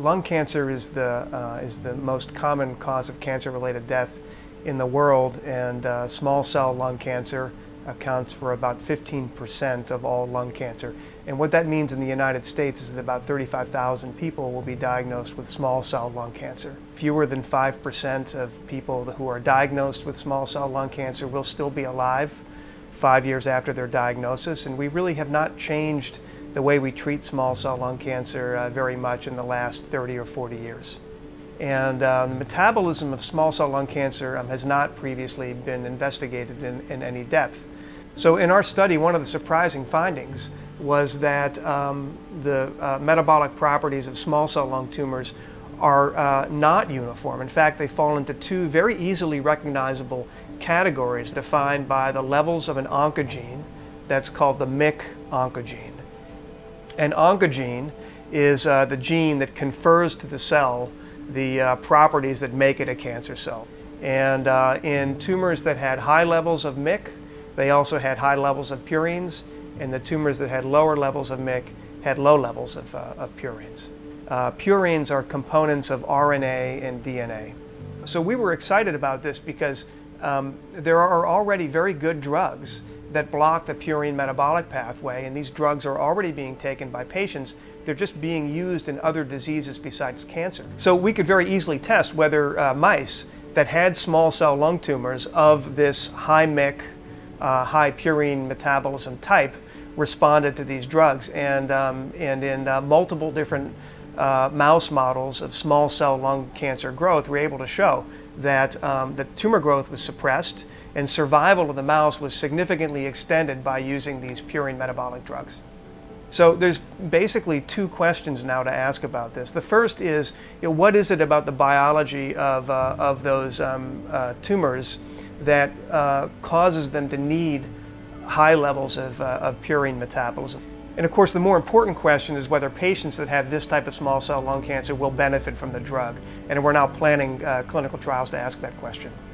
Lung cancer is the most common cause of cancer-related death in the world, and small cell lung cancer accounts for about 15% of all lung cancer. And what that means in the United States is that about 35,000 people will be diagnosed with small cell lung cancer. Fewer than 5% of people who are diagnosed with small cell lung cancer will still be alive 5 years after their diagnosis, and we really have not changed the way we treat small cell lung cancer very much in the last 30 or 40 years. And the metabolism of small cell lung cancer has not previously been investigated in any depth. So in our study, one of the surprising findings was that the metabolic properties of small cell lung tumors are not uniform. In fact, they fall into two very easily recognizable categories defined by the levels of an oncogene that's called the MYC oncogene. An oncogene is the gene that confers to the cell the properties that make it a cancer cell. And in tumors that had high levels of MYC, they also had high levels of purines, and the tumors that had lower levels of MYC had low levels of purines. Purines are components of RNA and DNA. So we were excited about this because there are already very good drugs that block the purine metabolic pathway, and these drugs are already being taken by patients. They're just being used in other diseases besides cancer. So we could very easily test whether mice that had small cell lung tumors of this high MYC, high purine metabolism type responded to these drugs. And in multiple different mouse models of small cell lung cancer growth, we're able to show that the tumor growth was suppressed and survival of the mouse was significantly extended by using these purine metabolic drugs. So there's basically two questions now to ask about this. The first is, what is it about the biology of those tumors that causes them to need high levels of purine metabolism? And of course, the more important question is whether patients that have this type of small cell lung cancer will benefit from the drug. And we're now planning clinical trials to ask that question.